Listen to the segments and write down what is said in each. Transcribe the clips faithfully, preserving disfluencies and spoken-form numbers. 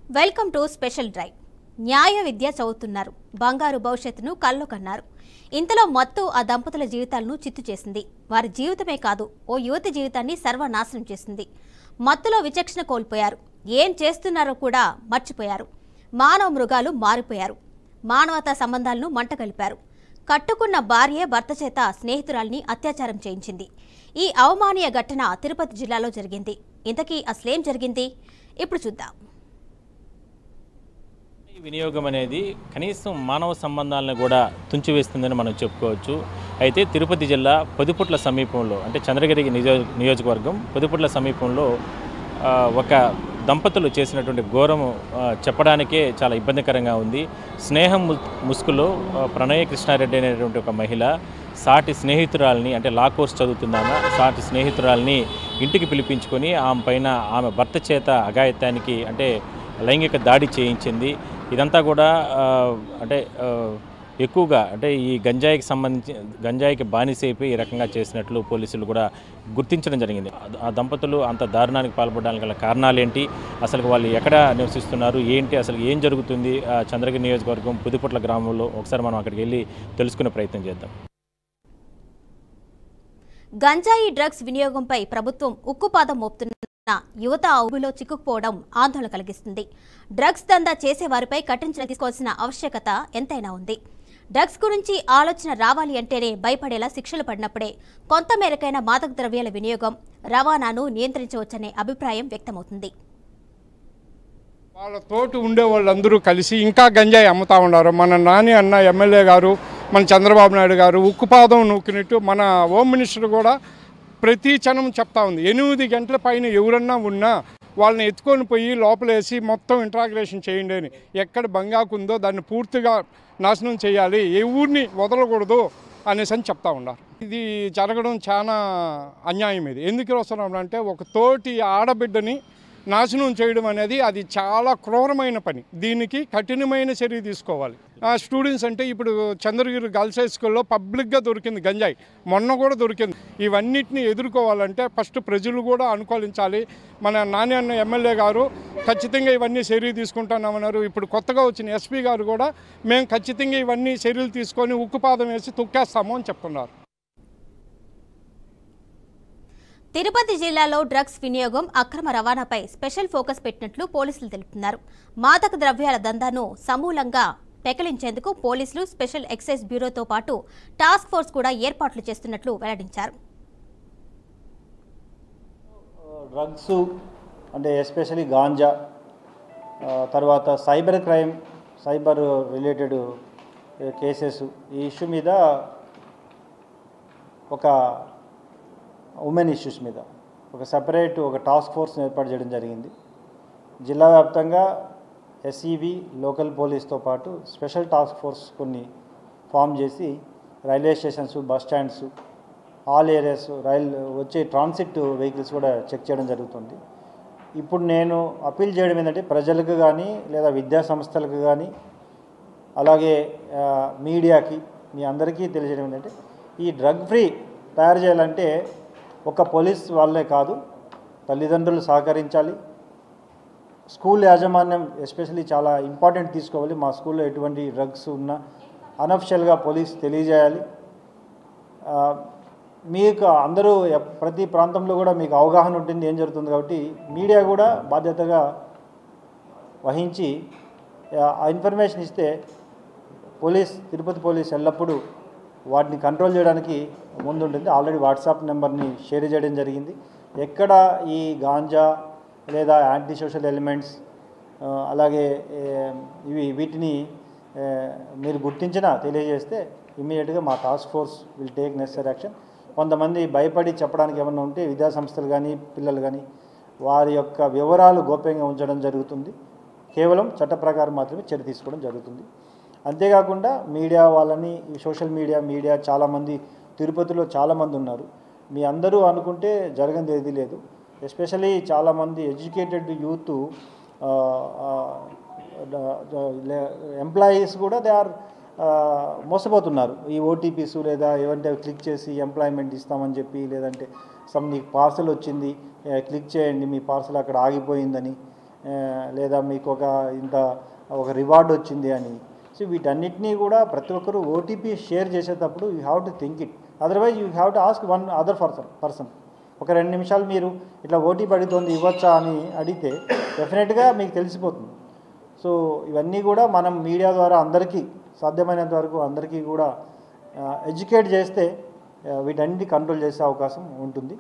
Welcome to special drive. న్యాయ విద్య చదువుతున్నారు, బంగారు భవిష్యత్తును కల్లో కన్నారు. ఇంతలో మత్తు ఆ దంపతుల జీవితాలను చిత్తు చేసింది. వారి జీవితమే కాదు, ఓ యువతి జీవితాన్ని సర్వనాశనం చేసింది. మత్తులో విచక్షణ కోల్పోయారు, ఏం చేస్తున్నారో కూడా మర్చిపోయారు. మానవ మృగాలు మారిపోయారు. మానవతా సంబంధాలను మంటగలిపారు. కట్టుకున్న భార్యే భర్త చేత స్నేహితురాల్ని అత్యాచారం చేయించింది. ఈ అవమానీయ ఘటన తిరుపతి జిల్లాలో జరిగింది. ఇంతకీ అసలేం జరిగింది ఇప్పుడు చూద్దాం. వినియోగం అనేది కనీసం మానవ సంబంధాలను కూడా తుంచివేస్తుందని మనం చెప్పుకోవచ్చు. అయితే తిరుపతి జిల్లా పొదిపుట్ల సమీపంలో, అంటే చంద్రగిరి నియోజ నియోజకవర్గం పొదిపుట్ల సమీపంలో ఒక దంపతులు చేసినటువంటి ఘోరం చెప్పడానికే చాలా ఇబ్బందికరంగా ఉంది. స్నేహం ముసుగులో ప్రణయ కృష్ణారెడ్డి అనేటువంటి ఒక మహిళ సాటి స్నేహితురాల్ని, అంటే లా కోర్స్ చదువుతుందామా, సాటి స్నేహితురాల్ని ఇంటికి పిలిపించుకొని ఆమె పైన ఆమె భర్త చేత అఘాయిత్యానికి అంటే లైంగిక దాడి చేయించింది. ఇదంతా కూడా అంటే ఎక్కువగా అంటే ఈ గంజాయికి సంబంధించి గంజాయికి బానిసైపోయి ఈ రకంగా చేసినట్లు పోలీసులు కూడా గుర్తించడం జరిగింది. ఆ దంపతులు అంత దారుణానికి పాల్పడడానికి గల కారణాలు ఏంటి, అసలు వాళ్ళు ఎక్కడ నివసిస్తున్నారు, ఏంటి, అసలు ఏం జరుగుతుంది చంద్రగిరి నియోజకవర్గం పుదిపుట్ల గ్రామంలో, ఒకసారి మనం అక్కడికి వెళ్ళి తెలుసుకునే ప్రయత్నం చేద్దాం. గంజాయి డ్రగ్స్ వినియోగంపై ప్రభుత్వం ఉక్కుపాదం మోపుతున్న యువత ఊబిలో చిక్కుకుపోవడం ఆందోళన కలిగిస్తుంది. డ్రగ్స్ దందా చేసేవారిపై కఠిన చర్యలు తీసుకోవాల్సిన ఆవశ్యకత ఎంతైనా ఉంది. డ్రగ్స్ గురించి ఆలోచన రావాలి అంటేనే భయపడేలా శిక్షలు పడినప్పుడే కొంత మేరకైన మాదక ద్రవ్యాల వినియోగం, రవాణాను నియంత్రించవచ్చనే అభిప్రాయం వ్యక్తమవుతుంది. వాళ్ళ తోటి ఉండే వాళ్ళందరూ కలిసి ఇంకా గంజాయి అమ్ముతా ఉన్నారు. మన నాని అన్న ఎమ్మెల్యే గారు, మన చంద్రబాబు నాయుడు గారు ఉక్కుపాదం నూకినట్టు మన హోమ్ మినిస్టర్ కూడా ప్రతి క్షణం చెప్తా ఉంది. ఎనిమిది గంటల పైన ఎవరన్నా ఉన్నా వాళ్ళని ఎత్తుకొని పోయి లోపలేసి మొత్తం ఇంట్రాగ్రేషన్ చేయండి అని. ఎక్కడ బంగాకు ఉందో దాన్ని పూర్తిగా నాశనం చేయాలి, ఏ ఊరిని వదలకూడదు అనేసి అని చెప్తా ఉన్నారు. ఇది జరగడం చాలా అన్యాయం. ఇది ఎందుకు వస్తున్నాం అంటే, ఒక తోటి ఆడబిడ్డని నాశనం చేయడం అనేది అది చాలా క్రూరమైన పని. దీనికి కఠినమైన చర్య తీసుకోవాలి. స్టూడెంట్స్ అంటే ఇప్పుడు చంద్రగిరి గర్ల్స్ హై స్కూల్లో పబ్లిక్గా దొరికింది గంజాయి, మొన్న కూడా దొరికింది. ఇవన్నిటిని ఎదుర్కోవాలంటే ఫస్ట్ ప్రజలు కూడా అనుకూలించాలి. మన నాని అన్న ఎమ్మెల్యే గారు ఖచ్చితంగా ఇవన్నీ చర్య తీసుకుంటున్నామన్నారు. ఇప్పుడు కొత్తగా వచ్చిన ఎస్పీ గారు కూడా మేము ఖచ్చితంగా ఇవన్నీ చర్యలు తీసుకొని ఉక్కుపాదం వేసి తొక్కేస్తాము అని చెప్తున్నారు. తిరుపతి జిల్లాలో డ్రగ్స్ వినియోగం, అక్రమ రవాణాపై స్పెషల్ ఫోకస్ పెట్టినట్లు పోలీసులు తెలుపుతున్నారు. మాదక ద్రవ్యాల దందాను సమూలంగా పెకలించేందుకు పోలీసులు, స్పెషల్ ఎక్సైజ్ బ్యూరోతో పాటు టాస్క్ ఫోర్స్ కూడా ఏర్పాట్లు చేస్తున్నట్లు వెల్లడించారు. డ్రగ్స్ అంటే ఎస్పెషలీ గాంజా, తర్వాత cyber crime, cyber related cases, ఈ ఇష్యూ మీద ఒక ఉమెన్ ఇష్యూస్ మీద ఒక సపరేట్ ఒక టాస్క్ ఫోర్స్ని ఏర్పాటు చేయడం జరిగింది. జిల్లా వ్యాప్తంగా ఎస్ఈబి, లోకల్ పోలీస్తో పాటు స్పెషల్ టాస్క్ ఫోర్స్ కొన్ని ఫామ్ చేసి railway stations, bus stands, all areas, rail వచ్చే ట్రాన్సిట్ వెహికల్స్ కూడా చెక్ చేయడం జరుగుతుంది. ఇప్పుడు నేను అప్పీల్ చేయడం ఏంటంటే, ప్రజలకు కానీ లేదా విద్యా సంస్థలకు కానీ అలాగే మీడియాకి మీ అందరికీ తెలియజేయడం ఏంటంటే, ఈ డ్రగ్ ఫ్రీ తయారు చేయాలంటే ఒక పోలీస్ వాళ్ళే కాదు, తల్లిదండ్రులు సహకరించాలి, స్కూల్ యాజమాన్యం ఎస్పెషల్లీ చాలా ఇంపార్టెంట్ తీసుకోవాలి. మా స్కూల్లో ఎటువంటి డ్రగ్స్ ఉన్నా అనఫిషియల్గా పోలీస్ తెలియజేయాలి. మీకు అందరూ ప్రతి ప్రాంతంలో కూడా మీకు అవగాహన ఉంటుంది ఏం జరుగుతుంది, కాబట్టి మీడియా కూడా బాధ్యతగా వహించి ఆ ఇన్ఫర్మేషన్ ఇస్తే పోలీస్, తిరుపతి పోలీస్ ఎల్లప్పుడూ వాటిని కంట్రోల్ చేయడానికి ముందుంటుంది. ఆల్రెడీ వాట్సాప్ నెంబర్ని షేర్ చేయడం జరిగింది. ఎక్కడ ఈ గాంజా లేదా యాంటీ సోషల్ ఎలిమెంట్స్ అలాగే ఇవి వీటిని మీరు గుర్తించినా తెలియజేస్తే ఇమ్మీడియట్గా మా task force will take necessary action. కొంతమంది భయపడి చెప్పడానికి ఏమన్నా ఉంటే విద్యా సంస్థలు కానీ పిల్లలు కానీ వారి యొక్క వివరాలు గోప్యంగా ఉంచడం జరుగుతుంది. కేవలం చట్ట ప్రకారం మాత్రమే చర్య తీసుకోవడం జరుగుతుంది. అంతేకాకుండా మీడియా వాళ్ళని, ఈ సోషల్ మీడియా మీడియా చాలామంది తిరుపతిలో చాలామంది ఉన్నారు. మీ అందరూ అనుకుంటే జరగనిది ఏది లేదు. ఎస్పెషలీ చాలామంది ఎడ్యుకేటెడ్ యూత్ ఎంప్లాయీస్ కూడా దే ఆర్ మోసపోతున్నారు. ఈ ఓటీపీస్ లేదా ఏమంటే క్లిక్ చేసి ఎంప్లాయ్మెంట్ ఇస్తామని చెప్పి, లేదంటే సమ్ నీకు పార్సల్ వచ్చింది క్లిక్ చేయండి, మీ పార్సల్ అక్కడ ఆగిపోయిందని లేదా మీకు ఒక ఇంత ఒక రివార్డ్ వచ్చింది అని. సో వీటన్నిటినీ కూడా ప్రతి ఒక్కరు ఓటీపీ షేర్ చేసేటప్పుడు you have to think it, otherwise you have to ask one other person person ఒక రెండు నిమిషాలు మీరు ఇట్లా ఓటీపీ అడుగుతుంది ఇవ్వచ్చా అని అడిగితే డెఫినెట్గా మీకు తెలిసిపోతుంది. సో ఇవన్నీ కూడా మనం మీడియా ద్వారా అందరికీ సాధ్యమైనంత వరకు అందరికీ కూడా ఎడ్యుకేట్ చేస్తే వీటన్నిటి కంట్రోల్ చేసే అవకాశం ఉంటుంది.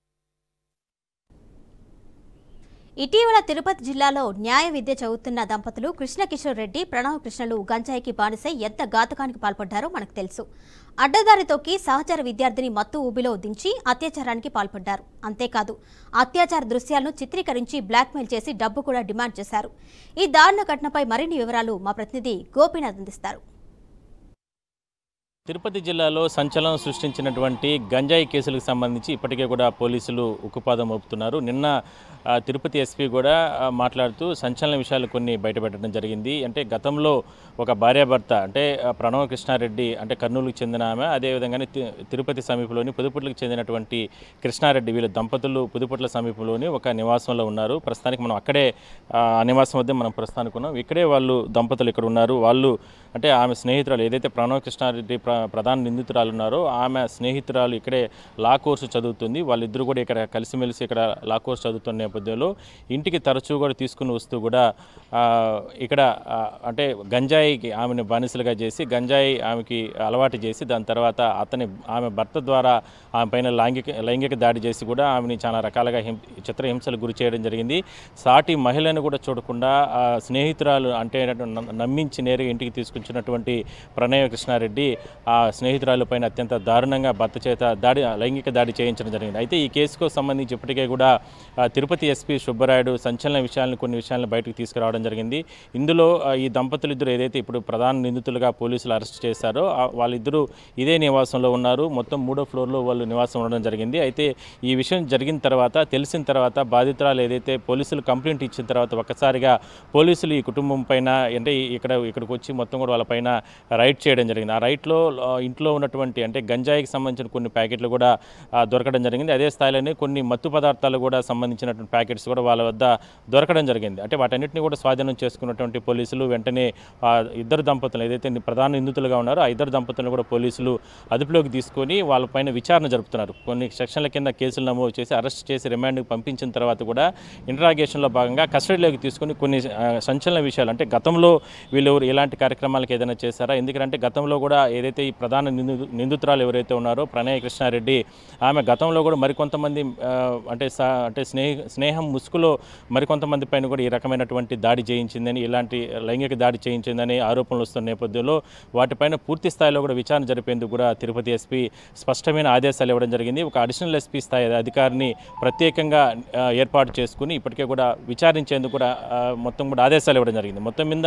ఇటీవల తిరుపతి జిల్లాలో న్యాయ విద్య చదువుతున్న దంపతులు కృష్ణకిషోర్ రెడ్డి, ప్రణవ్ కృష్ణలు గంజాయికి బానిసై ఎంత ఘాతకానికి పాల్పడ్డారో మనకు తెలుసు. అడ్డదారి తొక్కి సహచర విద్యార్థిని మత్తు ఊబిలో దించి అత్యాచారానికి పాల్పడ్డారు. అంతేకాదు అత్యాచార దృశ్యాలను చిత్రీకరించి బ్లాక్మెయిల్ చేసి డబ్బు కూడా డిమాండ్ చేశారు. ఈ దారుణ ఘటనపై మరిన్ని వివరాలు మా ప్రతినిధి గోపీనాథ్ అందిస్తారు. తిరుపతి జిల్లాలో సంచలనం సృష్టించినటువంటి గంజాయి కేసులకు సంబంధించి ఇప్పటికే కూడా పోలీసులు ఉక్కుపాదం మోపుతున్నారు. నిన్న తిరుపతి ఎస్పీ కూడా మాట్లాడుతూ సంచలన విషయాలు కొన్ని బయటపెట్టడం జరిగింది. అంటే గతంలో ఒక భార్యాభర్త అంటే ప్రణవ్ కృష్ణారెడ్డి అంటే కర్నూలుకు చెందిన ఆమె, అదేవిధంగానే తిరుపతి సమీపంలోని పుదుపుట్లకు చెందినటువంటి కృష్ణారెడ్డి, వీళ్ళ దంపతులు పుదుపుట్ల సమీపంలోని ఒక నివాసంలో ఉన్నారు. ప్రస్తుతానికి మనం అక్కడే ఆ నివాసం వద్ద మనం ప్రస్తుతానికి ఉన్నాం. ఇక్కడే వాళ్ళు దంపతులు ఇక్కడ ఉన్నారు. వాళ్ళు అంటే ఆమె స్నేహితురాలు ఏదైతే ప్రణవ్ కృష్ణారెడ్డి ప్ర ప్రధాన నిందితురాలు ఉన్నారో ఆమె స్నేహితురాలు ఇక్కడే లా కోర్సు చదువుతుంది. వాళ్ళిద్దరూ కూడా ఇక్కడ కలిసిమెలిసి ఇక్కడ లా కోర్సు చదువుతున్న నేపథ్యంలో ఇంటికి తరచూ కూడా తీసుకుని వస్తూ కూడా ఇక్కడ అంటే గంజాయికి ఆమెను బానిసలుగా చేసి గంజాయి ఆమెకి అలవాటు చేసి దాని తర్వాత అతని ఆమె భర్త ద్వారా ఆమె పైన లైంగిక లైంగిక దాడి చేసి కూడా ఆమెని చాలా రకాలుగా హిం చిత్రహింసలు గురి చేయడం జరిగింది. సాటి మహిళను కూడా చూడకుండా స్నేహితురాలు అంటే నమ్మించి నేరుగా ఇంటికి తీసుకొచ్చినటువంటి ప్రణయ కృష్ణారెడ్డి ఆ స్నేహితురాలు పైన అత్యంత దారుణంగా భర్త చేత దాడి లైంగిక దాడి చేయించడం జరిగింది. అయితే ఈ కేసుకు సంబంధించి ఇప్పటికే కూడా తిరుపతి ఎస్పీ సుబ్బరాయుడు సంచలన విషయాలను కొన్ని విషయాలను బయటకు తీసుకురావడం జరిగింది. ఇందులో ఈ దంపతులు ఇద్దరు ఏదైతే ఇప్పుడు ప్రధాన నిందితులుగా పోలీసులు అరెస్ట్ చేశారో వాళ్ళిద్దరూ ఇదే నివాసంలో ఉన్నారు. మొత్తం మూడో ఫ్లోర్లో వాళ్ళు నివాసం ఉండడం జరిగింది. అయితే ఈ విషయం జరిగిన తర్వాత తెలిసిన తర్వాత బాధితురాలు ఏదైతే పోలీసులు కంప్లైంట్ ఇచ్చిన తర్వాత ఒక్కసారిగా పోలీసులు ఈ కుటుంబం పైన అంటే ఇక్కడ ఇక్కడికి వచ్చి మొత్తం కూడా వాళ్ళ పైన రైడ్ చేయడం జరిగింది. ఆ రైట్లో ఇంట్లో ఉన్నటువంటి అంటే గంజాయికి సంబంధించిన కొన్ని ప్యాకెట్లు కూడా దొరకడం జరిగింది. అదే స్థాయిలోనే కొన్ని మత్తు పదార్థాలు కూడా సంబంధించినటువంటి ప్యాకెట్స్ కూడా వాళ్ళ వద్ద దొరకడం జరిగింది. అంటే వాటన్నిటిని కూడా స్వాధీనం చేసుకున్నటువంటి పోలీసులు వెంటనే ఇద్దరు దంపతులు ఏదైతే ప్రధాన నిందితులుగా ఉన్నారో ఆ ఇద్దరు దంపతులను కూడా పోలీసులు అదుపులోకి తీసుకొని వాళ్ళపైన విచారణ జరుపుతున్నారు. కొన్ని సెక్షన్ల కింద కేసులు నమోదు చేసి అరెస్ట్ చేసి రిమాండ్కి పంపించిన తర్వాత కూడా ఇంటరాగేషన్లో భాగంగా కస్టడీలోకి తీసుకొని కొన్ని సంచలన విషయాలు అంటే గతంలో వీళ్ళు ఎలాంటి కార్యక్రమాలకు ఏదైనా చేశారా, ఎందుకంటే గతంలో కూడా ఏదైతే ఈ ప్రధాన నిందు నిందితురాలు ఎవరైతే ఉన్నారో ప్రణయ కృష్ణారెడ్డి ఆమె గతంలో కూడా మరికొంతమంది అంటే అంటే స్నేహ స్నేహం ముసుగులో మరికొంతమంది పైన కూడా ఈ రకమైనటువంటి దాడి చేయించిందని ఇలాంటి లైంగిక దాడి చేయించిందని ఆరోపణలు వస్తున్న నేపథ్యంలో వాటిపైన పూర్తి స్థాయిలో కూడా విచారణ జరిపేందుకు కూడా తిరుపతి ఎస్పీ స్పష్టమైన ఆదేశాలు ఇవ్వడం జరిగింది. ఒక అడిషనల్ ఎస్పీ స్థాయి అధికారిని ప్రత్యేకంగా ఏర్పాటు చేసుకుని ఇప్పటికే కూడా విచారించేందుకు కూడా మొత్తం కూడా ఆదేశాలు ఇవ్వడం జరిగింది. మొత్తం మీద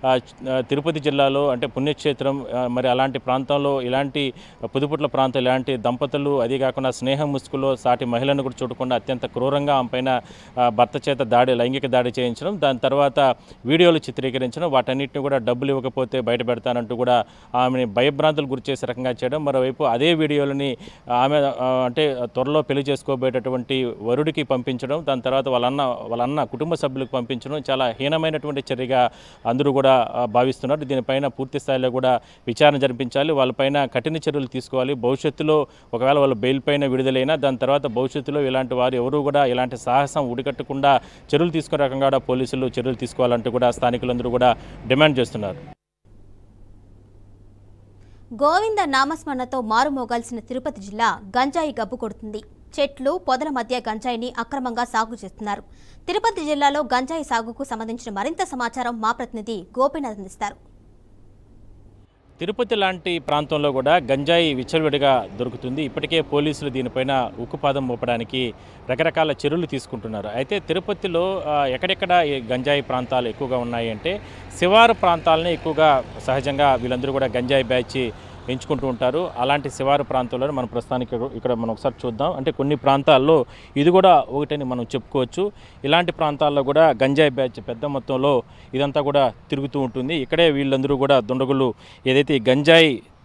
తిరుపతి జిల్లాలో అంటే పుణ్యక్షేత్రం మరి అలాంటి ప్రాంతంలో ఇలాంటి పుదుపుట్ల ప్రాంతం ఇలాంటి దంపతులు అదే కాకుండా స్నేహం ముసుగులో సాటి మహిళను కూడా చూడకుండా అత్యంత క్రూరంగా ఆమె పైన భర్త చేత దాడి లైంగిక దాడి చేయించడం, దాని తర్వాత వీడియోలు చిత్రీకరించడం, వాటన్నిటిని కూడా డబ్బులు ఇవ్వకపోతే బయట పెడతానంటూ కూడా ఆమెని భయభ్రాంతులు గురి చేసే రకంగా చేయడం, మరోవైపు అదే వీడియోలని ఆమె అంటే త్వరలో పెళ్లి చేసుకోబోయేటటువంటి వరుడికి పంపించడం, దాని తర్వాత వాళ్ళన్న వాళ్ళన్న కుటుంబ సభ్యులకు పంపించడం చాలా హీనమైనటువంటి చర్యగా అందరూ కూడా భావిస్తున్నారు. దీనిపైన పూర్తి స్థాయిలో కూడా విచారణ జరిపించాలి, వాళ్ళపైన కఠిన చర్యలు తీసుకోవాలి. భవిష్యత్తులో ఒకవేళ వాళ్ళు బెయిల్ పైన విడుదలైనా దాని తర్వాత భవిష్యత్తులో ఇలాంటి వారు ఎవరు కూడా ఇలాంటి సాహసం ఉడికట్టకుండా చర్యలు తీసుకునే రకంగా కూడా పోలీసులు చర్యలు తీసుకోవాలంటూ కూడా స్థానికులందరూ కూడా డిమాండ్ చేస్తున్నారు. గోవింద నామస్మరణతో మారుమోగాల్సిన తిరుపతి జిల్లా గంజాయి గబ్బు కొడుతుంది. చెట్లు పొదల మధ్య గంజాయిని అక్రమంగా సాగు చేస్తున్నారు. తిరుపతి జిల్లాలో గంజాయి సాగుకు సంబంధించిన మరింత సమాచారం మా ప్రతినిధి గోపీనాథ్ అందిస్తారు. తిరుపతి లాంటి ప్రాంతంలో కూడా గంజాయి విచ్చలవిడిగా దొరుకుతుంది. ఇప్పటికే పోలీసులు దీనిపైన ఉక్కుపాదం మోపడానికి రకరకాల చర్యలు తీసుకుంటున్నారు. అయితే తిరుపతిలో ఎక్కడెక్కడ ఈ గంజాయి ప్రాంతాలు ఎక్కువగా ఉన్నాయి అంటే శివారు ప్రాంతాలనే ఎక్కువగా సహజంగా వీళ్ళందరూ కూడా గంజాయి బ్యాచ్ ఎంచుకుంటూ ఉంటారు. అలాంటి శివారు ప్రాంతాల్లో మనం ప్రస్తుతానికి ఇక్కడ మనం ఒకసారి చూద్దాం. అంటే కొన్ని ప్రాంతాల్లో ఇది కూడా ఒకటని మనం చెప్పుకోవచ్చు. ఇలాంటి ప్రాంతాల్లో కూడా గంజాయి బ్యాచ్ పెద్ద మొత్తంలో ఇదంతా కూడా తిరుగుతూ ఉంటుంది. ఇక్కడే వీళ్ళందరూ కూడా దుండగులు ఏదైతే గంజాయి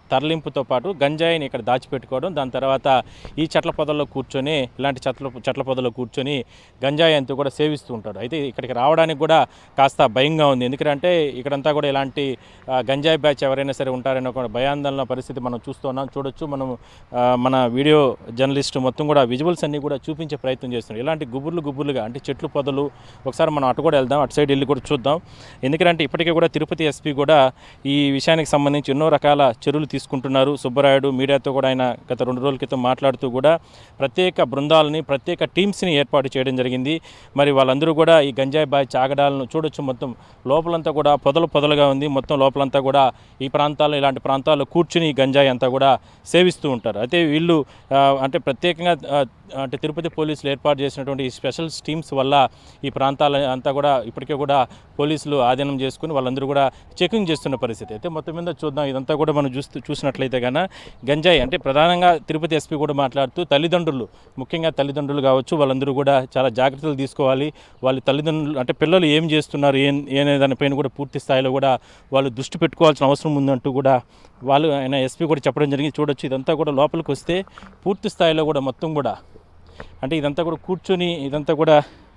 తరలింపుతో పాటు గంజాయిని ఇక్కడ దాచిపెట్టుకోవడం, దాని తర్వాత ఈ చెట్ల పొదల్లో కూర్చొని ఇలాంటి చెట్ల చెట్ల పొదల్లో కూర్చొని గంజాయి అంతా కూడా సేవిస్తూ ఉంటాడు. అయితే ఇక్కడికి రావడానికి కూడా కాస్త భయంగా ఉంది. ఎందుకంటే ఇక్కడంతా కూడా ఇలాంటి గంజాయి బ్యాచ్ ఎవరైనా సరే ఉంటారనే ఒక భయాందోళన పరిస్థితి మనం చూస్తున్నాం. చూడొచ్చు మనం మన వీడియో జర్నలిస్ట్ మొత్తం కూడా విజువల్స్ అన్నీ కూడా చూపించే ప్రయత్నం చేస్తున్నాం. ఇలాంటి గుబుర్లు గుబుర్లుగా అంటే చెట్లు పొదలు, ఒకసారి మనం అటు కూడా వెళ్దాం, అటు సైడ్ వెళ్ళి కూడా చూద్దాం. ఎందుకంటే ఇప్పటికే కూడా తిరుపతి ఎస్పీ కూడా ఈ విషయానికి సంబంధించి ఎన్నో రకాల చర్యలు తీసుకుంటున్నారు. సుబ్బరాయుడు మీడియాతో కూడా ఆయన గత రెండు రోజుల క్రితం మాట్లాడుతూ కూడా ప్రత్యేక బృందాలని, ప్రత్యేక టీమ్స్ని ఏర్పాటు చేయడం జరిగింది. మరి వాళ్ళందరూ కూడా ఈ గంజాయి బాయ్ చాగడాలను చూడొచ్చు. మొత్తం లోపలంతా కూడా పొదలు పొదలుగా ఉంది. మొత్తం లోపలంతా కూడా ఈ ప్రాంతాల్లో ఇలాంటి ప్రాంతాల్లో కూర్చుని ఈ గంజాయి అంతా కూడా సేవిస్తూ ఉంటారు. అయితే వీళ్ళు అంటే ప్రత్యేకంగా అంటే తిరుపతి పోలీసులు ఏర్పాటు చేసినటువంటి ఈ స్పెషల్ టీమ్స్ వల్ల ఈ ప్రాంతాల అంతా కూడా ఇప్పటికే కూడా పోలీసులు ఆధీనం చేసుకుని వాళ్ళందరూ కూడా చెకింగ్ చేస్తున్న పరిస్థితి. అయితే మొత్తం మీద చూద్దాం. ఇదంతా కూడా మనం చూస్తూ చూసినట్లయితే కన్నా గంజాయి అంటే ప్రధానంగా తిరుపతి ఎస్పీ కూడా మాట్లాడుతూ తల్లిదండ్రులు, ముఖ్యంగా తల్లిదండ్రులు కావచ్చు, వాళ్ళందరూ కూడా చాలా జాగ్రత్తలు తీసుకోవాలి. వాళ్ళ తల్లిదండ్రులు అంటే పిల్లలు ఏం చేస్తున్నారు ఏం అనే దానిపైన కూడా పూర్తి స్థాయిలో కూడా వాళ్ళు దృష్టి పెట్టుకోవాల్సిన అవసరం ఉందంటూ కూడా వాళ్ళు ఆయన ఎస్పీ కూడా చెప్పడం జరిగింది. చూడొచ్చు ఇదంతా కూడా లోపలికి వస్తే పూర్తి స్థాయిలో కూడా మొత్తం కూడా అంటే ఇదంతా కూడా కూర్చొని ఇదంతా కూడా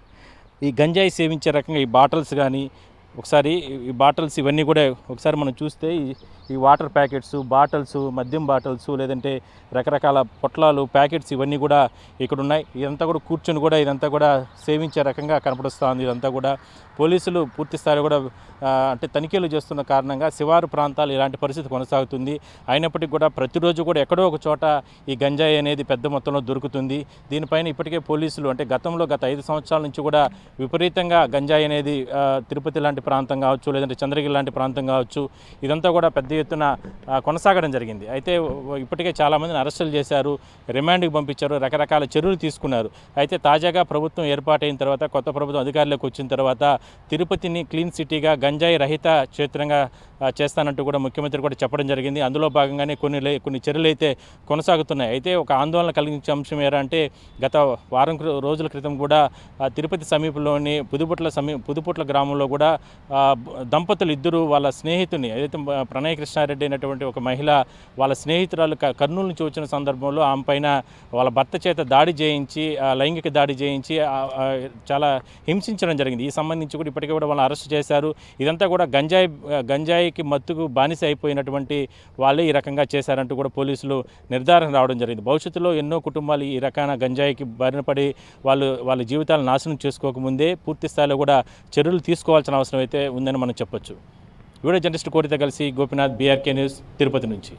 ఈ గంజాయి సేవించే రకంగా ఈ బాటిల్స్ కానీ ఒకసారి ఈ బాటిల్స్ ఇవన్నీ కూడా ఒకసారి మనం చూస్తే ఈ వాటర్ ప్యాకెట్స్, బాటిల్స్, మద్యం బాటిల్స్, లేదంటే రకరకాల పొట్లాలు, ప్యాకెట్స్ ఇవన్నీ కూడా ఇక్కడ ఉన్నాయి. ఇదంతా కూడా కూర్చొని కూడా ఇదంతా కూడా సేవించే రకంగా కనపడుస్తుంది. ఇదంతా కూడా పోలీసులు పూర్తి స్థాయిలో కూడా అంటే తనిఖీలు చేస్తున్న కారణంగా శివారు ప్రాంతాలు ఇలాంటి పరిస్థితి కొనసాగుతుంది. అయినప్పటికీ కూడా ప్రతిరోజు కూడా ఎక్కడో ఒక చోట ఈ గంజాయి అనేది పెద్ద మొత్తంలో దొరుకుతుంది. దీనిపైన ఇప్పటికే పోలీసులు అంటే గతంలో గత ఐదు సంవత్సరాల నుంచి కూడా విపరీతంగా గంజాయి అనేది తిరుపతి లాంటి ప్రాంతం కావచ్చు, లేదంటే చంద్రగిరి లాంటి ప్రాంతం కావచ్చు, ఇదంతా కూడా పెద్ద ఎత్తున కొనసాగడం జరిగింది. అయితే ఇప్పటికే చాలామందిని అరెస్టులు చేశారు, రిమాండ్కి పంపించారు, రకరకాల చర్యలు తీసుకున్నారు. అయితే తాజాగా ప్రభుత్వం ఏర్పాటైన తర్వాత, కొత్త ప్రభుత్వం అధికారంలోకి వచ్చిన తర్వాత తిరుపతిని క్లీన్ సిటీగా, గంజాయి రహిత క్షేత్రంగా చేస్తానంటూ కూడా ముఖ్యమంత్రి కూడా చెప్పడం జరిగింది. అందులో భాగంగానే కొన్ని కొన్ని చర్యలు అయితే కొనసాగుతున్నాయి. అయితే ఒక ఆందోళన కలిగించే అంశం ఏంటంటే గత వారం రోజుల క్రితం కూడా తిరుపతి సమీపంలోని పుదుపుట్ల సమీ పుదుపుట్ల గ్రామంలో కూడా దంపతులు ఇద్దరు వాళ్ళ స్నేహితుని ఏదైతే ప్రణయ్ కృష్ణారెడ్డి అయినటువంటి ఒక మహిళ వాళ్ళ స్నేహితురాలు కర్నూలు నుంచి వచ్చిన సందర్భంలో ఆమె పైన వాళ్ళ భర్త చేత దాడి చేయించి లైంగిక దాడి చేయించి చాలా హింసించడం జరిగింది. ఈ సంబంధించి కూడా ఇప్పటికే కూడా వాళ్ళని అరెస్ట్ చేశారు. ఇదంతా కూడా గంజాయి గంజాయికి మత్తుకు బానిస అయిపోయినటువంటి వాళ్ళే ఈ రకంగా చేశారంటూ కూడా పోలీసులు నిర్ధారణ రావడం జరిగింది. భవిష్యత్తులో ఎన్నో కుటుంబాలు ఈ రకాన గంజాయికి బారిన పడి వాళ్ళు వాళ్ళ జీవితాలను నాశనం చేసుకోకముందే పూర్తి స్థాయిలో కూడా చర్యలు తీసుకోవాల్సిన అవసరం అయితే ఉందని మనం చెప్పొచ్చు. వీడియో జర్నలిస్ట్ కోటితో కలిసి గోపినాథ్, బీఆర్కే న్యూస్, తిరుపతి నుంచి.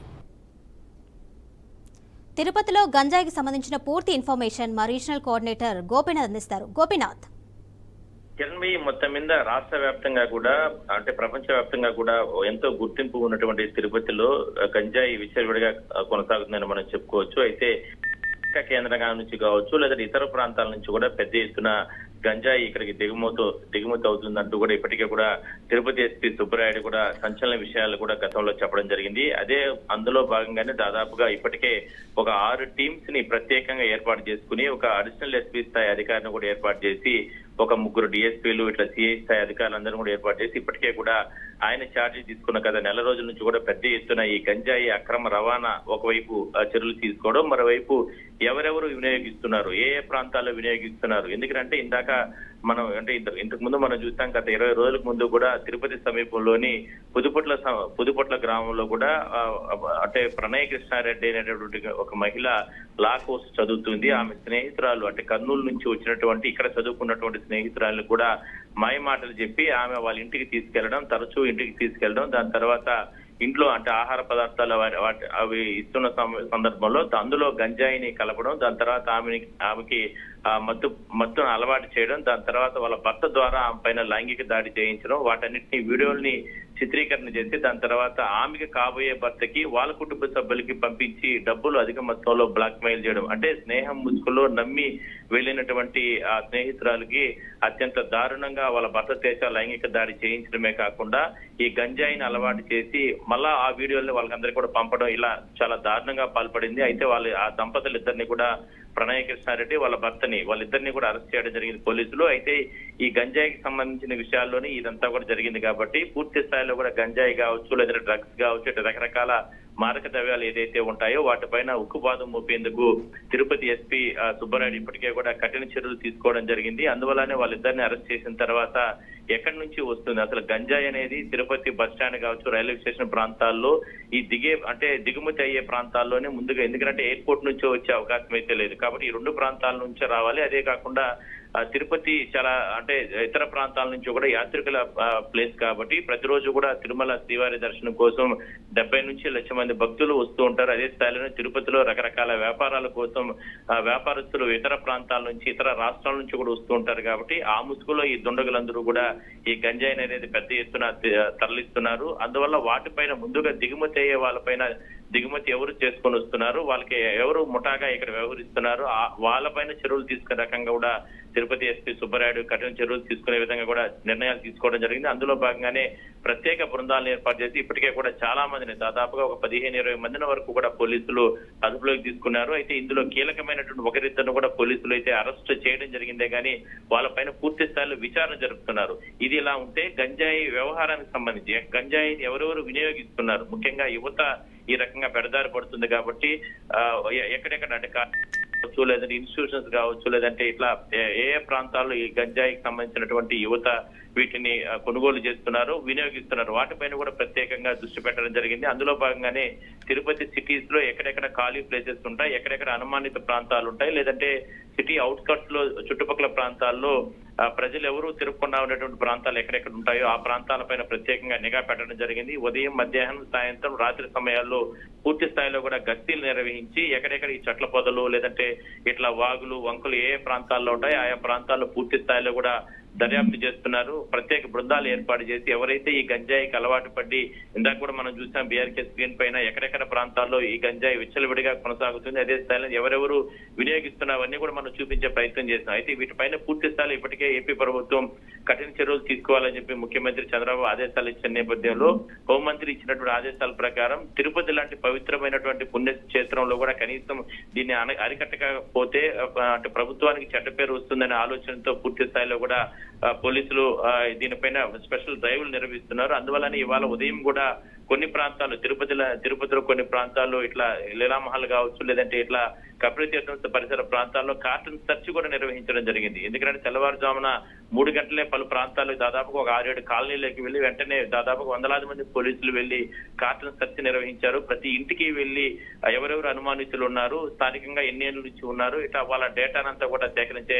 తిరుపతిలో గంజాయికి సంబంధించిన పూర్తి ఇన్ఫర్మేషన్ మా రీజనల్ కోఆర్డినేటర్ గోపినాథ్ అందిస్తారు. గోపినాథ్. కిరణ్, మొత్తం మీద రాష్ట్ర వ్యాప్తంగా కూడా అంటే ప్రపంచ వ్యాప్తంగా కూడా ఎంతో గుర్తింపు ఉన్నటువంటి తిరుపతిలో గంజాయి విచ్చలవిడిగా కొనసాగుతుందని మనం చెప్పుకోవచ్చు. అయితే కేంద్రంగా నుంచి కావచ్చు, లేదా ఇతర ప్రాంతాల నుంచి కూడా పెద్ద ఎత్తున గంజాయి ఇక్కడికి దిగుమతి దిగుమతి అవుతుందంటూ కూడా ఇప్పటికే కూడా తిరుపతి ఎస్పీ సుబ్బరాయుడు కూడా సంచలన విషయాలు కూడా గతంలో చెప్పడం జరిగింది. అదే అందులో భాగంగానే దాదాపుగా ఇప్పటికే ఒక ఆరు టీమ్స్ ని ప్రత్యేకంగా ఏర్పాటు చేసుకుని ఒక అడిషనల్ ఎస్పీ స్థాయి అధికారిని కూడా ఏర్పాటు చేసి ఒక ముగ్గురు డిఎస్పీలు ఇట్లా సిఐ స్థాయి అధికారులందరూ కూడా ఏర్పాటు చేసి ఇప్పటికే కూడా ఆయన ఛార్జీ తీసుకున్న కదా నెల రోజుల నుంచి కూడా పెద్ద ఎత్తున ఈ గంజాయి అక్రమ రవాణా ఒకవైపు చర్యలు తీసుకోవడం, మరోవైపు ఎవరెవరు వినియోగిస్తున్నారు, ఏ ఏ ప్రాంతాల్లో వినియోగిస్తున్నారు. ఎందుకంటే ఇందాక మనం అంటే ఇంతకు ముందు మనం చూస్తాం గత ఇరవై రోజులకు ముందు కూడా తిరుపతి సమీపంలోని పుదుపుట్ల పుదుపుట్ల గ్రామంలో కూడా అంటే ప్రణయ్ కృష్ణారెడ్డి అనేటటువంటి ఒక మహిళ లా కోర్స్ చదువుతుంది. ఆమె స్నేహితురాలు అంటే కర్నూలు నుంచి వచ్చినటువంటి ఇక్కడ చదువుకున్నటువంటి స్నేహితురాలు కూడా మాయ మాటలు చెప్పి ఆమె వాళ్ళ ఇంటికి తీసుకెళ్లడం, తరచూ ఇంటికి తీసుకెళ్లడం, దాని తర్వాత ఇంట్లో అంటే ఆహార పదార్థాలు వాటి అవి ఇస్తున్న సందర్భంలో అందులో గంజాయిని కలపడం, దాని తర్వాత ఆమె ఆమెకి మత్తు మత్తును అలవాటు చేయడం, దాని తర్వాత వాళ్ళ భర్త ద్వారా ఆమె పైన లైంగిక దాడి చేయించడం, వాటన్నిటిని వీడియోల్ని చిత్రీకరణ చేసి దాని తర్వాత ఆమెకి కాబోయే భర్తకి వాళ్ళ కుటుంబ సభ్యులకి పంపించి డబ్బులు అధిక మొత్తంలో బ్లాక్ మెయిల్ చేయడం. అంటే స్నేహం ముసుగులో నమ్మి వెళ్ళినటువంటి ఆ స్నేహితురాలకి అత్యంత దారుణంగా వాళ్ళ భర్త చేత లైంగిక దాడి చేయించడమే కాకుండా ఈ గంజాయిని అలవాటు చేసి మళ్ళా ఆ వీడియోల్ని వాళ్ళకందరికీ కూడా పంపడం, ఇలా చాలా దారుణంగా పాల్పడింది. అయితే వాళ్ళు ఆ దంపతులు ఇద్దరిని కూడా ప్రణయ్ కృష్ణారెడ్డి వాళ్ళ భర్తని వాళ్ళిద్దరిని కూడా అరెస్ట్ చేయడం జరిగింది పోలీసులు. అయితే ఈ గంజాయికి సంబంధించిన విషయాల్లోనే ఇదంతా కూడా జరిగింది కాబట్టి పూర్తి స్థాయిలో కూడా గంజాయి కావచ్చు, లేదా డ్రగ్స్ కావచ్చు, రకరకాల మారక ద్రవ్యాలు ఏదైతే ఉంటాయో వాటిపైన ఉక్కుపాదం మోపేందుకు తిరుపతి ఎస్పీ సుబ్బరాయుడు ఇప్పటికే కూడా కఠిన చర్యలు తీసుకోవడం జరిగింది. అందువల్లనే వాళ్ళిద్దరిని అరెస్ట్ చేసిన తర్వాత ఎక్కడి నుంచి వస్తుంది అసలు గంజాయి అనేది తిరుపతి బస్ స్టాండ్ కావచ్చు, రైల్వే స్టేషన్ ప్రాంతాల్లో ఈ దిగే అంటే దిగుమతి అయ్యే ప్రాంతాల్లోనే ముందుగా, ఎందుకంటే ఎయిర్పోర్ట్ నుంచో వచ్చే అవకాశం అయితే లేదు కాబట్టి ఈ రెండు ప్రాంతాల నుంచే రావాలి. అదే కాకుండా తిరుపతి చాలా అంటే ఇతర ప్రాంతాల నుంచి కూడా యాత్రికుల ప్లేస్ కాబట్టి ప్రతిరోజు కూడా తిరుమల శ్రీవారి దర్శనం కోసం డెబ్బై నుంచి లక్ష మంది భక్తులు వస్తూ ఉంటారు. అదే స్థాయిలో తిరుపతిలో రకరకాల వ్యాపారాల కోసం వ్యాపారస్తులు ఇతర ప్రాంతాల నుంచి ఇతర రాష్ట్రాల నుంచి కూడా వస్తూ ఉంటారు కాబట్టి ఆ ముసుగులో ఈ దుండగులందరూ కూడా ఈ గంజాయి అనేది పెద్ద ఎత్తున తరలిస్తున్నారు. అందువల్ల వాటిపైన ముందుగా దిగుమతి అయ్యే వాళ్ళపైన దిగుమతి ఎవరు చేసుకొని వస్తున్నారు, వాళ్ళకి ఎవరు ముఠాగా ఇక్కడ వ్యవహరిస్తున్నారు, వాళ్ళపైన చర్యలు తీసుకునే రకంగా కూడా తిరుపతి ఎస్పీ సుబ్బరాయుడు కఠిన చర్యలు తీసుకునే విధంగా కూడా నిర్ణయాలు తీసుకోవడం జరిగింది. అందులో భాగంగానే ప్రత్యేక బృందాలను ఏర్పాటు చేసి ఇప్పటికే కూడా చాలా మందిని దాదాపుగా ఒక పదిహేను ఇరవై మందిని వరకు కూడా పోలీసులు అదుపులోకి తీసుకున్నారు. అయితే ఇందులో కీలకమైనటువంటి ఒకరిద్దరిని కూడా పోలీసులు అయితే అరెస్ట్ చేయడం జరిగిందే కానీ వాళ్ళపైన పూర్తి స్థాయిలో విచారణ జరుపుతున్నారు. ఇది ఇలా ఉంటే గంజాయి వ్యవహారానికి సంబంధించి గంజాయి ఎవరెవరు వినియోగిస్తున్నారు, ముఖ్యంగా యువత ఈ రకంగా పెడదారి పడుతుంది కాబట్టి ఎక్కడెక్కడ అంటే కావచ్చు, లేదంటే ఇన్స్టిట్యూషన్స్ కావచ్చు, లేదంటే ఇట్లా ఏ ఏ ప్రాంతాల్లో ఈ గంజాయికి సంబంధించినటువంటి యువత వీటిని కొనుగోలు చేస్తున్నారు, వినియోగిస్తున్నారు, వాటిపైన కూడా ప్రత్యేకంగా దృష్టి పెట్టడం జరిగింది. అందులో భాగంగానే తిరుపతి సిటీస్ లో ఎక్కడెక్కడ ఖాళీ ప్లేసెస్ ఉంటాయి, ఎక్కడెక్కడ అనుమానిత ప్రాంతాలు ఉంటాయి, లేదంటే సిటీ అవుట్స్కట్స్ లో చుట్టుపక్కల ప్రాంతాల్లో ప్రజలు ఎవరు తిరగకుండా ఉన్నటువంటి ప్రాంతాలు ఎక్కడెక్కడ ఉంటాయో ఆ ప్రాంతాలపైన ప్రత్యేకంగా నిఘా పెట్టడం జరిగింది. ఉదయం, మధ్యాహ్నం, సాయంత్రం, రాత్రి సమయాల్లో పూర్తి స్థాయిలో కూడా గస్తీలు నిర్వహించి ఎక్కడెక్కడ ఈ చెట్ల పొదలు లేదంటే ఇట్లా వాగులు, వంకలు ఏ ప్రాంతాల్లో ఉంటాయో ఆయా ప్రాంతాల్లో పూర్తి స్థాయిలో కూడా దర్యాప్తు చేస్తున్నారు. ప్రత్యేక బృందాలు ఏర్పాటు చేసి ఎవరైతే ఈ గంజాయికి అలవాటు పడి, ఇందాక కూడా మనం చూసాం బీఆర్కే స్క్రీన్ పైన ఎక్కడెక్కడ ప్రాంతాల్లో ఈ గంజాయి విచ్చలవిడిగా కొనసాగుతుంది, అదే స్థాయిలో ఎవరెవరు వినియోగిస్తున్నవన్నీ కూడా మనం చూపించే ప్రయత్నం చేస్తాం. అయితే వీటిపైన పూర్తి స్థాయిలో ఇప్పటికే ఏపీ ప్రభుత్వం కఠిన చర్యలు తీసుకోవాలని చెప్పి ముఖ్యమంత్రి చంద్రబాబు ఆదేశాలు ఇచ్చిన నేపథ్యంలో హోంమంత్రి ఇచ్చినటువంటి ఆదేశాల ప్రకారం తిరుపతి లాంటి పవిత్రమైనటువంటి పుణ్యక్షేత్రంలో కూడా కనీసం దీన్ని అరికట్టకపోతే అంటే ప్రభుత్వానికి చెడ్డ పేరు వస్తుందనే ఆలోచనతో పూర్తి స్థాయిలో కూడా పోలీసులు దీనిపైన స్పెషల్ డ్రైవ్లు నిర్వహిస్తున్నారు. అందువల్లనే ఇవాళ ఉదయం కూడా కొన్ని ప్రాంతాలు తిరుపతిలో తిరుపతిలో కొన్ని ప్రాంతాల్లో ఇట్లా లీలామహల్ కావచ్చు, లేదంటే ఇట్లా కపిల తీర్థం పరిసర ప్రాంతాల్లో కార్టన్ సెర్చ్ కూడా నిర్వహించడం జరిగింది. ఎందుకంటే తెల్లవారుజామున మూడు గంటలే పలు ప్రాంతాలు దాదాపుగా ఒక ఆరేడు కాలనీలోకి వెళ్లి వెంటనే దాదాపు వందలాది మంది పోలీసులు వెళ్లి కార్టన్ సెర్చ్ నిర్వహించారు. ప్రతి ఇంటికి వెళ్లి ఎవరెవరు అనుమానితులు ఉన్నారు, స్థానికంగా ఎన్ని ఏళ్ళ నుంచి ఉన్నారు, ఇట్లా వాళ్ళ డేటానంతా కూడా సేకరించే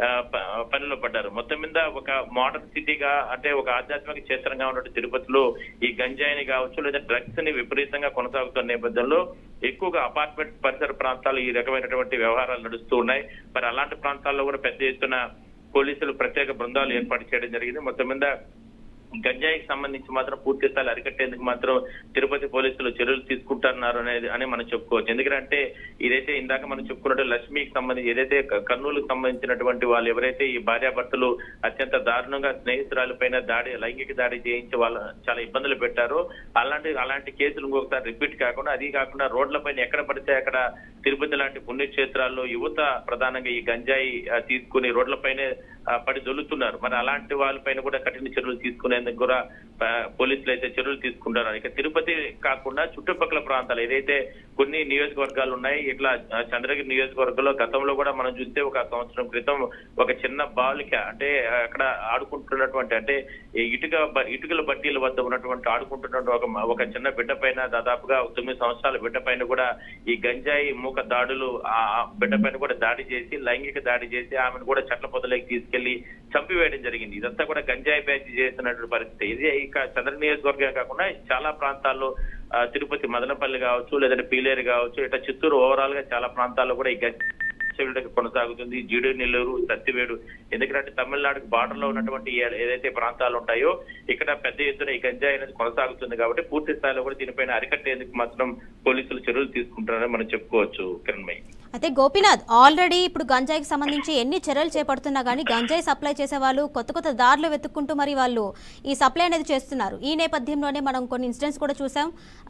పనిలో పడ్డారు. మొత్తం మీద ఒక మోడర్న్ సిటీగా అంటే ఒక ఆధ్యాత్మిక క్షేత్రంగా ఉన్నట్టు తిరుపతిలో ఈ గంజాయిని కావచ్చు లేదా డ్రగ్స్ ని విపరీతంగా కొనసాగుతున్న నేపథ్యంలో ఎక్కువగా అపార్ట్మెంట్ పరిసర ప్రాంతాలు ఈ రకమైనటువంటి వ్యవహారాలు నడుస్తూ ఉన్నాయి. మరి అలాంటి ప్రాంతాల్లో కూడా పెద్ద ఎత్తున పోలీసులు ప్రత్యేక బృందాలు ఏర్పాటు చేయడం జరిగింది. మొత్తం మీద గంజాయికి సంబంధించి మాత్రం పూర్తి స్థాయిలో అరికట్టేందుకు మాత్రం తిరుపతి పోలీసులు చర్యలు తీసుకుంటున్నారు అనేది అని మనం చెప్పుకోవచ్చు. ఎందుకంటే ఇదైతే ఇందాక మనం చెప్పుకున్నట్టు లక్ష్మికి సంబంధించి ఏదైతే కర్నూలుకు సంబంధించినటువంటి వాళ్ళు ఎవరైతే ఈ భార్యాభర్తలు అత్యంత దారుణంగా స్నేహితురాల పైన దాడి లైంగిక దాడి చేయించి వాళ్ళు చాలా ఇబ్బందులు పెట్టారు, అలాంటి అలాంటి కేసులు ఇంకొకసారి రిపీట్ కాకుండా అది కాకుండా రోడ్ల పైన ఎక్కడ పడితే అక్కడ తిరుపతి లాంటి పుణ్యక్షేత్రాల్లో యువత ప్రధానంగా ఈ గంజాయి తీసుకుని రోడ్లపైనే పడి దొల్లుతున్నారు. మరి అలాంటి వాళ్ళపైన కూడా కఠిన చర్యలు తీసుకునేందుకు కూడా పోలీసులు అయితే చర్యలు తీసుకుంటారు. ఇక తిరుపతి కాకుండా చుట్టుపక్కల ప్రాంతాలు ఏదైతే కొన్ని నియోజకవర్గాలు ఉన్నాయి, ఇట్లా చంద్రగిరి నియోజకవర్గంలో గతంలో కూడా మనం చూస్తే ఒక సంవత్సరం క్రితం ఒక చిన్న బాలిక అంటే అక్కడ ఆడుకుంటున్నటువంటి అంటే ఇటుక ఇటుకల బట్టీల వద్ద ఉన్నటువంటి ఆడుకుంటున్నటువంటి ఒక ఒక చిన్న బిడ్డ పైన దాదాపుగా తొమ్మిది సంవత్సరాల బిడ్డ పైన కూడా ఈ గంజాయి మూక దాడులు ఆ బిడ్డ పైన కూడా దాడి చేసి లైంగిక దాడి చేసి ఆమెను కూడా చెట్ల పొదలోకి తీసుకెళ్లి చంపివేయడం జరిగింది. ఇదంతా కూడా గంజాయి బ్యాచ్ చేస్తున్నటువంటి పరిస్థితి. ఇది ఇక చంద్ర నియోజకవర్గం కాకుండా చాలా ప్రాంతాల్లో తిరుపతి మదనపల్లి కావచ్చు, లేదంటే పీలేరు కావచ్చు, ఇట్లా చిత్తూరు ఓవరాల్ గా చాలా ప్రాంతాల్లో కూడా ఈ గంజాయి కొనసాగుతుంది. జీడి, నెల్లూరు, సత్తివేడు, ఎందుకంటే తమిళనాడుకు బార్డర్ లో ఉన్నటువంటి ఏదైతే ప్రాంతాలు ఉంటాయో ఇక్కడ పెద్ద ఎత్తున ఈ గంజాయి అనేది కొనసాగుతుంది కాబట్టి పూర్తి స్థాయిలో కూడా దీనిపైన అరికట్టేందుకు మాత్రం పోలీసులు చర్యలు తీసుకుంటారని మనం చెప్పుకోవచ్చు. కిరణ్మయ్య, అయితే గోపీనాథ్ ఆల్రెడీ ఇప్పుడు గంజాయికి సంబంధించి ఎన్ని చర్యలు చేపడుతున్నా కానీ గంజాయి సప్లై చేసే వాళ్ళు కొత్త కొత్త దారులు వెతుక్కుంటూ మరి వాళ్ళు ఈ సప్లై అనేది చేస్తున్నారు. ఈ నేపథ్యంలోనే మనం కొన్ని ఇన్సిడెంట్స్ కూడా చూసాం.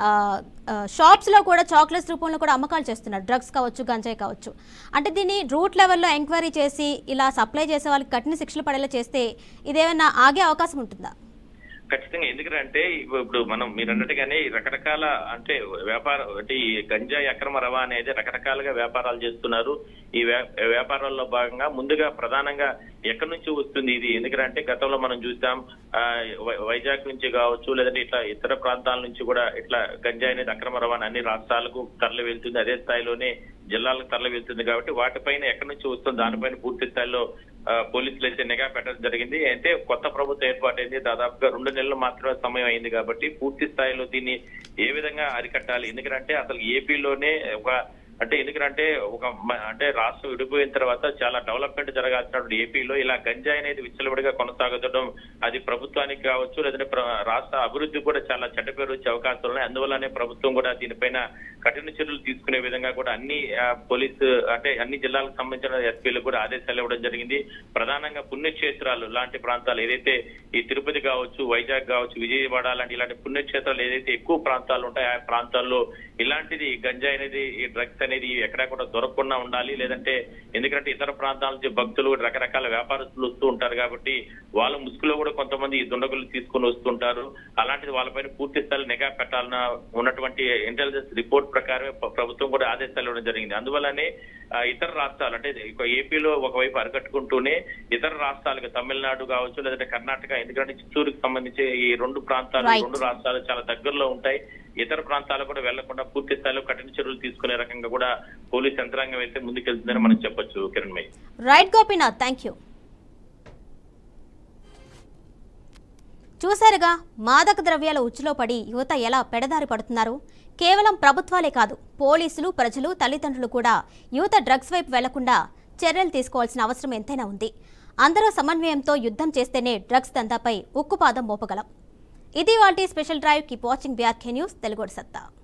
షాప్స్లో కూడా చాక్లెట్స్ రూపంలో కూడా అమ్మకాలు చేస్తున్నారు, డ్రగ్స్ కావచ్చు, గంజాయి కావచ్చు. అంటే దీన్ని రూట్ లెవెల్లో ఎంక్వైరీ చేసి ఇలా సప్లై చేసే వాళ్ళకి కఠిన శిక్షలు పడేలా చేస్తే ఇదేమైనా ఆగే అవకాశం ఉంటుందా? ఖచ్చితంగా. ఎందుకంటే ఇప్పుడు మనం మీరు అన్నట్టుగానే రకరకాల అంటే వ్యాపార అంటే ఈ గంజాయి అక్రమ రవాణా అనేది రకరకాలుగా వ్యాపారాలు చేస్తున్నారు. ఈ వ్యాపారాల్లో భాగంగా ముందుగా ప్రధానంగా ఎక్కడి నుంచి వస్తుంది ఇది? ఎందుకంటే గతంలో మనం చూసాం వైజాగ్ నుంచి కావచ్చు, లేదంటే ఇట్లా ఇతర ప్రాంతాల నుంచి కూడా ఇట్లా గంజాయి అనేది అక్రమ రవాణా అన్ని రాష్ట్రాలకు తరలి వెళ్తుంది, అదే స్థాయిలోనే జిల్లాలకు తరలి వెళ్తుంది. కాబట్టి వాటిపైన ఎక్కడి నుంచి వస్తుంది దానిపైన పూర్తి స్థాయిలో పోలీసులు అయితే నిఘా పెట్టడం జరిగింది. అయితే కొత్త ప్రభుత్వం ఏర్పాటైంది, దాదాపుగా రెండు నెలలు మాత్రమే సమయం అయింది. కాబట్టి పూర్తి స్థాయిలో దీన్ని ఏ విధంగా అరికట్టాలి? ఎందుకంటే అసలు ఏపీలోనే ఒక అంటే ఎందుకంటే ఒక అంటే రాష్ట్రం విడిపోయిన తర్వాత చాలా డెవలప్మెంట్ జరగాల్సినటువంటి ఏపీలో ఇలా గంజాయి అనేది విచ్చలవిడిగా కొనసాగుతుండడం అది ప్రభుత్వానికి కావచ్చు, లేదంటే రాష్ట్ర అభివృద్ధి కూడా చాలా చెడ్డ పేరు వచ్చే అవకాశాలు ఉన్నాయి. అందువల్లనే ప్రభుత్వం కూడా దీనిపైన కఠిన చర్యలు తీసుకునే విధంగా కూడా అన్ని పోలీసు అంటే అన్ని జిల్లాలకు సంబంధించిన ఎస్పీలకు కూడా ఆదేశాలు ఇవ్వడం జరిగింది. ప్రధానంగా పుణ్యక్షేత్రాలు లాంటి ప్రాంతాలు ఏదైతే ఈ తిరుపతి కావచ్చు, వైజాగ్ కావచ్చు, విజయవాడ లాంటి ఇలాంటి పుణ్యక్షేత్రాలు ఏదైతే ఎక్కువ ప్రాంతాలు ఉంటాయో ఆ ప్రాంతాల్లో ఇలాంటిది గంజాయి అనేది ఈ డ్రగ్స్ అనేది ఎక్కడా కూడా దొరకకుండా ఉండాలి. లేదంటే ఎందుకంటే ఇతర ప్రాంతాల నుంచి భక్తులు రకరకాల వ్యాపారస్తులు వస్తూ ఉంటారు కాబట్టి వాళ్ళ ముసుగులో కూడా కొంతమంది ఈ దుండగులు తీసుకుని వస్తుంటారు. అలాంటిది వాళ్ళపైన పూర్తి స్థాయిలో నిఘా పెట్టాలన్న ఉన్నటువంటి ఇంటెలిజెన్స్ రిపోర్ట్ ప్రకారమే ప్రభుత్వం కూడా ఆదేశాలు ఇవ్వడం జరిగింది. అందువల్లనే ఇతర రాష్ట్రాలు అంటే ఏపీలో ఒకవైపు అరికట్టుకుంటూనే ఇతర రాష్ట్రాలకు తమిళనాడు కావచ్చు, లేదంటే కర్ణాటక, ఎందుకంటే చిత్తూరుకి సంబంధించి ఈ రెండు ప్రాంతాలు రెండు రాష్ట్రాలు చాలా దగ్గరలో ఉంటాయి. ఇతర ప్రాంతాలు కూడా వెళ్లకుండా పూర్తి స్థాయిలో కఠిన చర్యలు తీసుకునే రకంగా కూడా పోలీస్ యంత్రాంగం అయితే ముందుకెళ్తుందని మనం చెప్పొచ్చు. Kiranmayya. Right Gopinath, thank you. చూశారుగా మాదక ద్రవ్యాల ఉచ్చులో పడి యువత ఎలా పెడదారి పడుతున్నారు. కేవలం ప్రభుత్వాలే కాదు, పోలీసులు, ప్రజలు, తల్లిదండ్రులు కూడా యువత డ్రగ్స్ వైపు వెళ్లకుండా చర్యలు తీసుకోవాల్సిన అవసరం ఎంతైనా ఉంది. అందరూ సమన్వయంతో యుద్ధం చేస్తేనే డ్రగ్స్ దందాపై ఉక్కుపాదం మోపగలం. ఇది వాటి special drive. Keep watching BRK news Telugu సత్తా.